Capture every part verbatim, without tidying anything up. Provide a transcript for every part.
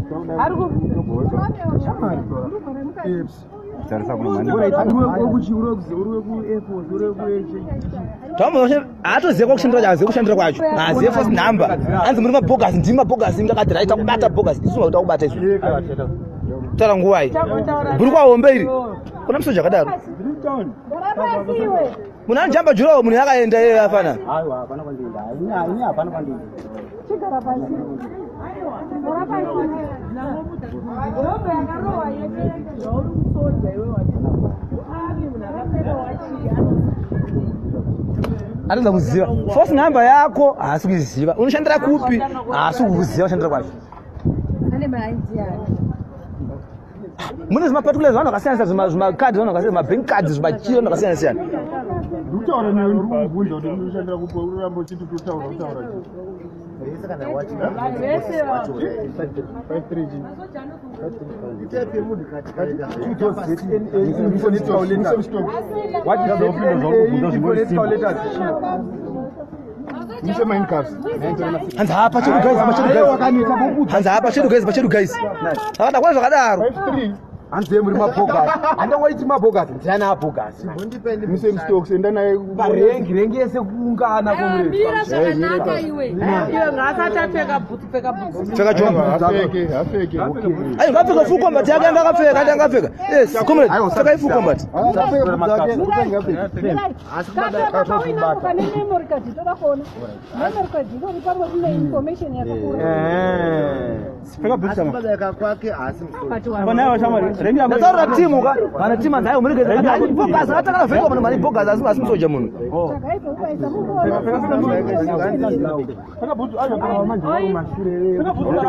Atoziva kushandira azive kushandira kwacho azive first number anzi muri mabogus ndimi mabogus ndakadhiraita kubata bogus ndisuma kuti akubata izvo taura nguva iyi buri kwahombe iri kuna musoja akadaro munhu anojamba jurawo munhu yakaenda iye afana Anza kuziva first number yako haasi kuziva unoshandira kupi haasi kuziva kushandira kwacho mune zvima particulars vanhu vakasiyana siyana zvima card vanhu vakasiyana mabank cards zvima chiro vanhu vakasiyana siyana ndutaura nayo ndikubvunza kuti unoshandira kupi urambo chiti kutaura kutaura hanzi hapa chedu guys hanzi hapa chedu guys chedu guys akada kwa zvakadaro hanzi muri mabogus handa waiti mabogus ndiana mabogus mise stocks enda naye parengi rengi yese kuungana kumure mira iwe iwe ngasata peka boots peka boots peka jomba afeke afeke ayo ngapfeka full combat yake anga ngapfeka anga ngapfeka yes comrade peka full combat peka boots kwake asi banayo shamari rengi ndataura timu ka kana timu anzayo muri geza focus ataka veka munhu mari focus asi asi musoja munhu peka boots ayo kwa manje wa mashure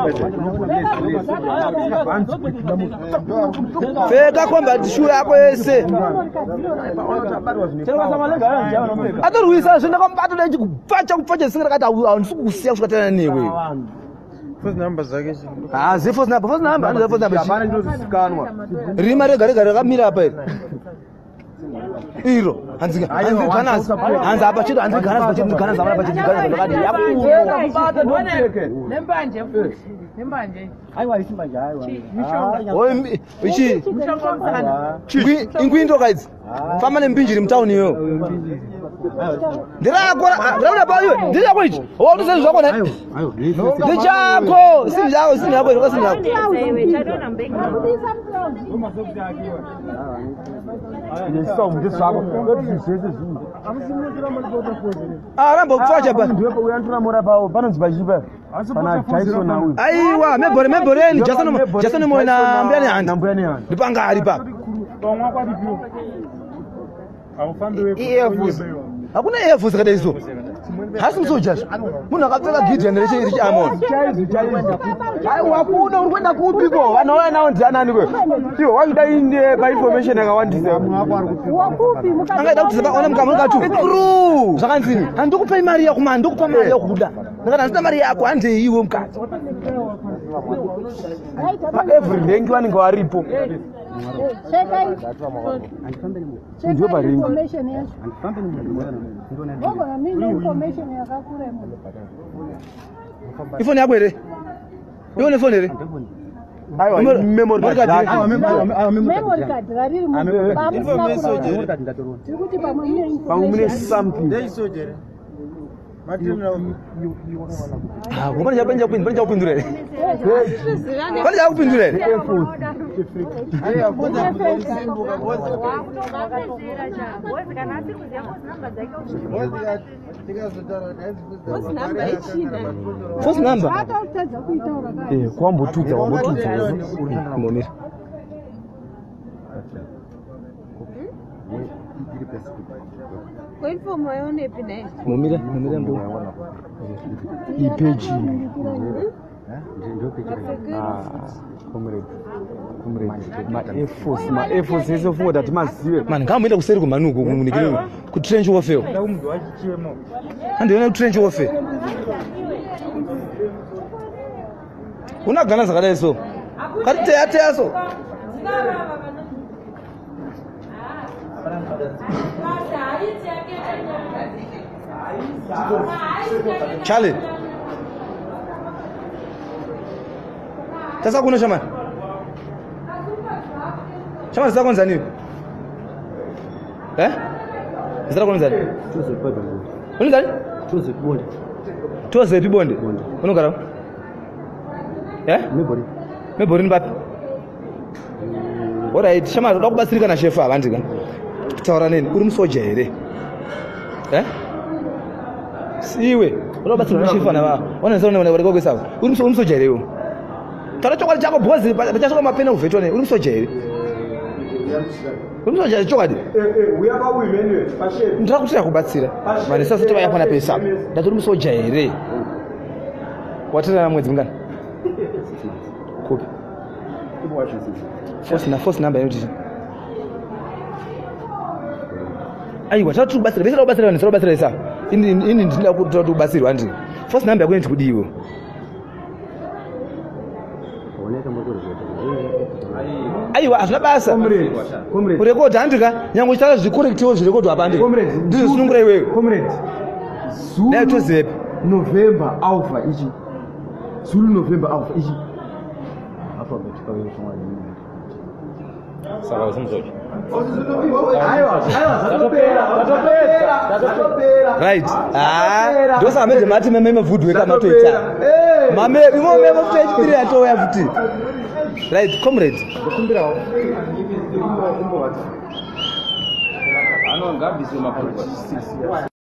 peka combat shure yako yese atorwisa zvinda kwambato dai kupfacha kupfacha singa rakati aundisukusiya kusvika tana newe first number zake ah zi first number first number ndo first number hapana ndozisikanwa rima rega rega rakamira apa iri iro hanzi hanzi ganas hanzi apa chedu hanzi ganas pachedu ganas apa pachedu ganas rakati yakubata ndopeke nembanje futhi nembanje aiwa isimbanje aiwa oi ichi ingwindo guys fama nembinjiri mtown iyo ndirakora ndauda pa iyo ndiyako ichi wauti sezvo zvako na ndichako sini yako sini yako iro sini yako Isso, muito sábado. Todos os dias juntos. Ah, rambo kufacha ba. Ndio hapo uyantura mora pa pana zibajiba. Pana Tyson na huyu. Aiwa, mebore meboreni Jason Jason mo na mbiyani handi. Na mbiyani handi. Ndipanga ali pa. Tongwa kwa dipio. Awufambe wewe. Earphones. Hakuna earphones kada hizo. Hasi msoja. Munhu akapfeka Gideon reche iri Amon. Chaizi chaizi. Ai wakuna uri kwenda kupi ko? Vanoona nawo ndianani kwe? Iwo wakuda inde pa information yakawandisa. wakupi mukati Angaida kuti zaba ona mukamu ngatu. True. Zvakanzini. Handikupa imari yako man, ndikupa mari yako kuda. Ndakati ndina mari yako hande iwe mukati. Every rank wanenge waripo. cheka Ndio pa rank. information yacho Bobo na mimi information yakakure mu Ifoni yako ere. Ione phone ere. Aiwa memory card. Aiwa memory card rari mu information card ndatoro tikuti pamwe mune information Pamwe something. Dei sojere. Matrina Ah, ngomani yapanja kupindura, panja kupindura ere. Panja kupindura ere. Ai afuza kusimbuka ngozi. First number. hata utaza kuitaura kai Eh, kwambotudza wambotudza. Momira. kwa info moyone pine Momira, momira mbo. Ipeji. ah Comrade. Comrade. Ma Air Force, ma Air Force hizo fungo that maziwe. Man, kama muenda kuseri kumanuko kumunikire ku trench warfare. Da umntu wachichiwemo. Andiona ku trench warfare. Una gana zakadai so. Kati teya teya so. Charlie. Sasa kuna shamani. Shamani zako nzani? Eh? Zara kuna nzani? Tuze bado. Kuna nzani? Tuze bonde. Tuze bonde. Unogara? Eh? Mebori. Mebori mbapi? Alright, shamani udakubatsirika na chef abandika. Taura nini? Uri musoja here. Eh? Siwe. Udakubatsirika na chef ana ba. Wana nzana ne wale kwesa. Uri musoja here yo. Tara chokwadi chako bhozi bachasoka mapena uvetwa ne. Uri musoja here. Uri musoja chokwadi. Eh eh, we are women pashe. Ndira kuti yakubatsira. Mane sasa toba yapana pesa. Ndati uri musoja here. Watera na mwedzi ngani? Kopi. Force na force number yoti. Aiwa tatu basira besira basira nisoro basira isa. Ini ini ndinda kuti tatu basirwa ndi. Force number yakweni ndikudiwo. Oneka motoro zote. Aiwa azvina basa. Comrade. Comrade. Urecord handika nyangu chitara zvicorrectiwo zvirecord wapandi. Comrade. Ndizvo zvinongura iwewe. Comrade. Zulu. Dai tozepe. November Alpha ichi. Zulu November Alpha ichi. Alphabet kwa hiyo shoma ni. Saka usimzoje. Aiwa, aiwa, tatopera, tatopera, tatopera. Right. Ah, ndosa ameze mati meme mevudwe kama toita. Eh. Mame imo meme mutechipiri atoya futi. Right, comrade. Kumbira. Kumbo kumbo wati. Ano ngapi sio mapungufu?